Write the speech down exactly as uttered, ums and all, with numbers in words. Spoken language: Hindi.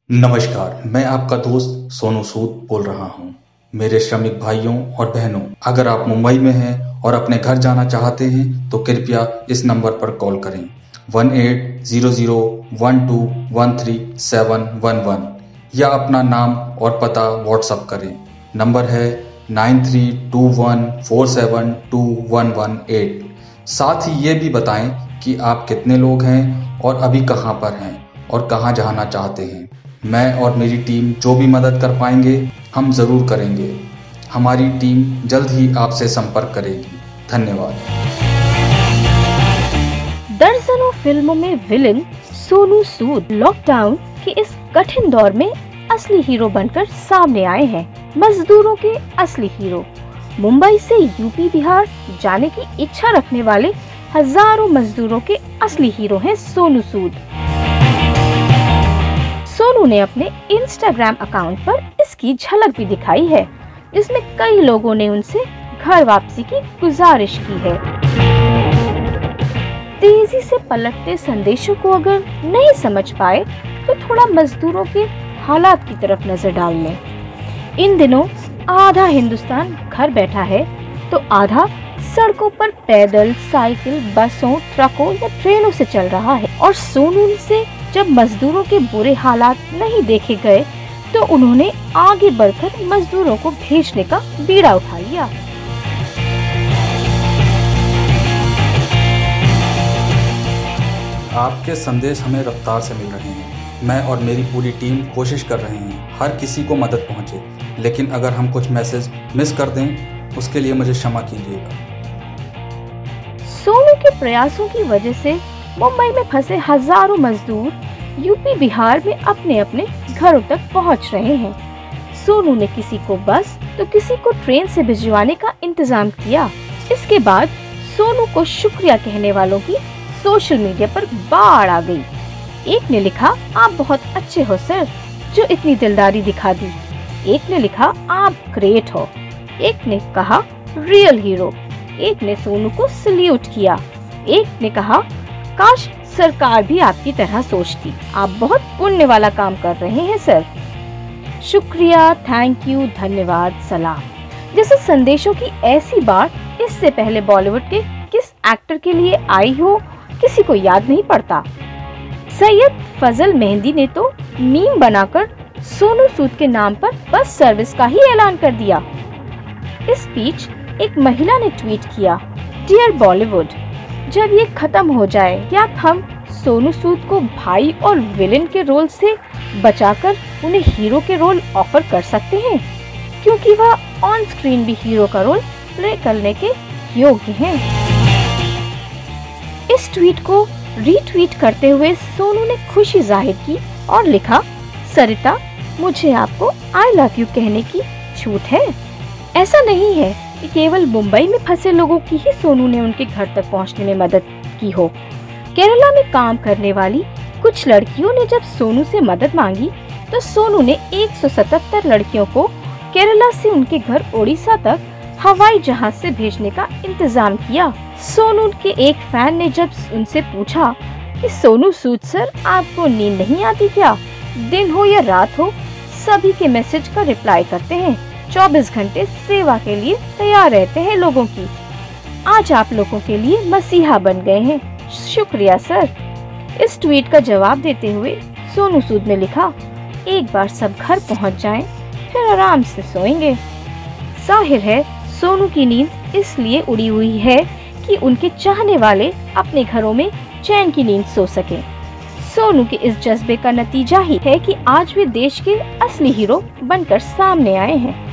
नमस्कार, मैं आपका दोस्त सोनू सूद बोल रहा हूँ। मेरे श्रमिक भाइयों और बहनों, अगर आप मुंबई में हैं और अपने घर जाना चाहते हैं तो कृपया इस नंबर पर कॉल करें one eight zero zero one two one three seven one one या अपना नाम और पता व्हाट्सएप करें। नंबर है nine three two one four seven two one one eight. साथ ही ये भी बताएं कि आप कितने लोग हैं और अभी कहाँ पर हैं और कहाँ जाना चाहते हैं। मैं और मेरी टीम जो भी मदद कर पाएंगे हम ज़रूर करेंगे। हमारी टीम जल्द ही आपसे संपर्क करेगी। धन्यवाद। दर्जनों फिल्मों में विलेन सोनू सूद लॉकडाउन के इस कठिन दौर में असली हीरो बनकर सामने आए हैं। मजदूरों के असली हीरो। मुंबई से यूपी बिहार जाने की इच्छा रखने वाले हजारों मजदूरों के असली हीरो हैं सोनू सूद। सोनू ने अपने इंस्टाग्राम अकाउंट पर इसकी झलक भी दिखाई है, जिसमें कई लोगों ने उनसे घर वापसी की गुजारिश की है। तेजी से पलटते संदेशों को अगर नहीं समझ पाए तो थोड़ा मजदूरों के हालात की तरफ नजर डाल लें। इन दिनों आधा हिंदुस्तान घर बैठा है तो आधा सड़कों पर पैदल, साइकिल, बसों, ट्रकों या ट्रेनों से चल रहा है। और सोनू से जब मजदूरों के बुरे हालात नहीं देखे गए तो उन्होंने आगे बढ़कर मजदूरों को भेजने का बीड़ा उठा लिया। आपके संदेश हमें रफ्तार से मिल रहे हैं। मैं और मेरी पूरी टीम कोशिश कर रहे हैं हर किसी को मदद पहुंचे, लेकिन अगर हम कुछ मैसेज मिस कर दें उसके लिए मुझे क्षमा कीजिएगा। सोनू के प्रयासों की वजह से मुंबई में फंसे हजारों मजदूर यूपी बिहार में अपने अपने घरों तक पहुंच रहे हैं। सोनू ने किसी को बस तो किसी को ट्रेन से भिजवाने का इंतजाम किया। इसके बाद सोनू को शुक्रिया कहने वालों की सोशल मीडिया पर बाढ़ आ गई। एक ने लिखा, आप बहुत अच्छे हो सर, जो इतनी दिलदारी दिखा दी। एक ने लिखा, आप ग्रेट हो। एक ने कहा, रियल हीरो। एक ने सोनू को सल्यूट किया। एक ने कहा, काश सरकार भी आपकी तरह सोचती, आप बहुत पुण्य वाला काम कर रहे हैं सर। शुक्रिया, थैंक यू, धन्यवाद, सलाम जैसे संदेशों की ऐसी बात इससे पहले बॉलीवुड के किस एक्टर के लिए आई हो किसी को याद नहीं पड़ता। सैयद फजल मेहंदी ने तो मीम बनाकर सोनू सूद के नाम पर बस सर्विस का ही ऐलान कर दिया। इस बीच एक महिला ने ट्वीट किया, डियर बॉलीवुड, जब ये खत्म हो जाए क्या हम सोनू सूद को भाई और विलेन के रोल से बचाकर उन्हें हीरो के रोल ऑफर कर सकते हैं, क्योंकि वह ऑन स्क्रीन भी हीरो का रोल प्ले करने के योग्य हैं। इस ट्वीट को रीट्वीट करते हुए सोनू ने खुशी जाहिर की और लिखा, सरिता, मुझे आपको आई लव यू कहने की छूट है। ऐसा नहीं है कि केवल मुंबई में फंसे लोगों की ही सोनू ने उनके घर तक पहुंचने में मदद की हो। केरला में काम करने वाली कुछ लड़कियों ने जब सोनू से मदद मांगी तो सोनू ने एक सौ सतहत्तर लड़कियों को केरला से उनके घर ओडिशा तक हवाई जहाज से भेजने का इंतजाम किया। सोनू के एक फैन ने जब उनसे पूछा कि सोनू सूद सर, आपको नींद नहीं आती क्या? दिन हो या रात हो, सभी के मैसेज का रिप्लाई करते हैं, चौबीस घंटे सेवा के लिए तैयार रहते हैं लोगों की। आज आप लोगों के लिए मसीहा बन गए हैं, शुक्रिया सर। इस ट्वीट का जवाब देते हुए सोनू सूद ने लिखा, एक बार सब घर पहुंच जाएं, फिर आराम से सोएंगे। जाहिर है सोनू की नींद इसलिए उड़ी हुई है कि उनके चाहने वाले अपने घरों में चैन की नींद सो सके। सोनू के इस जज्बे का नतीजा ही है कि आज वे देश के असली हीरो बनकर सामने आए हैं।